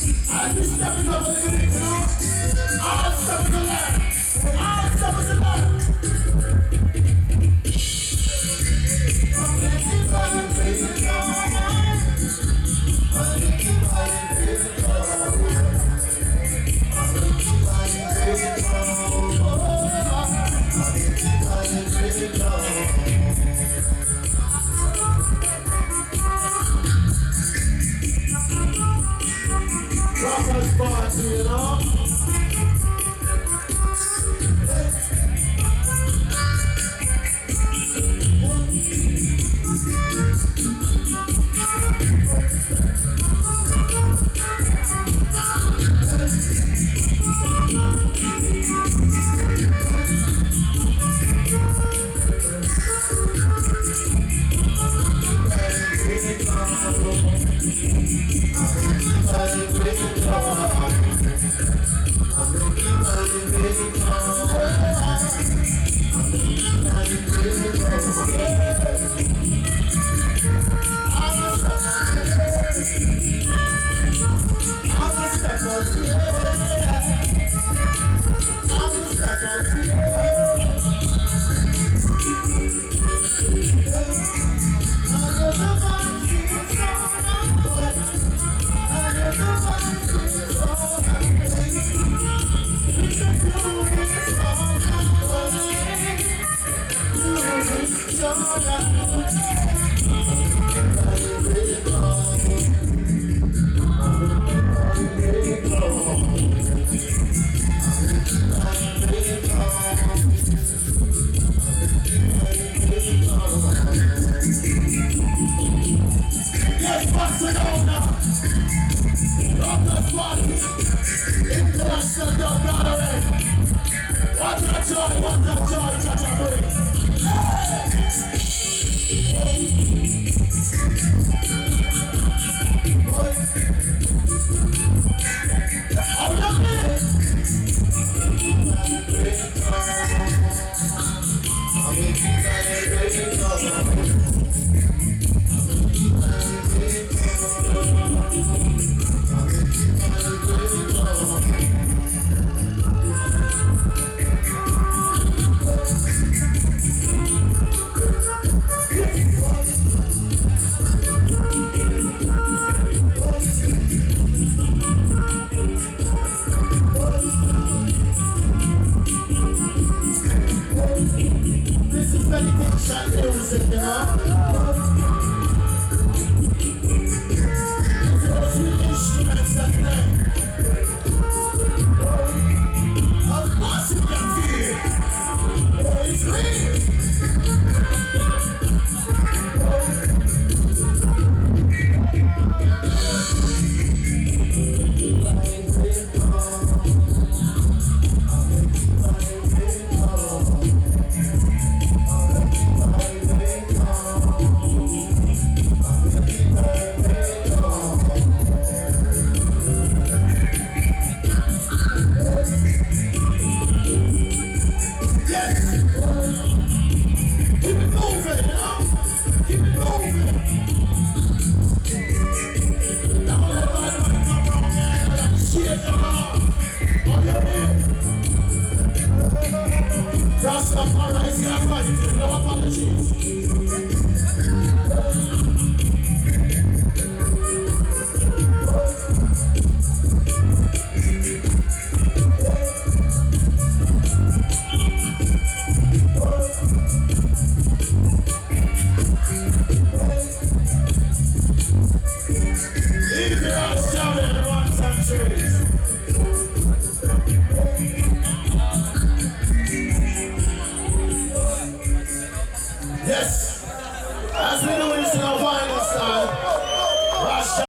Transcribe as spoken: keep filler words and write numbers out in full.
And this step is over the minute, you know? All step is a lie. All step is a lie. I'm making fun of crazy love. I'm making fun of crazy love. I'm making fun of crazy love. I'm making fun of crazy love. Rockers party, you know? Yes, Barcelona! Rockers party! International Dub Gathering! What a joy, what a joy, such a break! Oh, look at it! This is meditation music, you know? It's those sweet instruments that play. Of course you can feel it. It's real. Rastafari is your fight, no apologies. Leave your ass down in one century. Yes, as we do it now,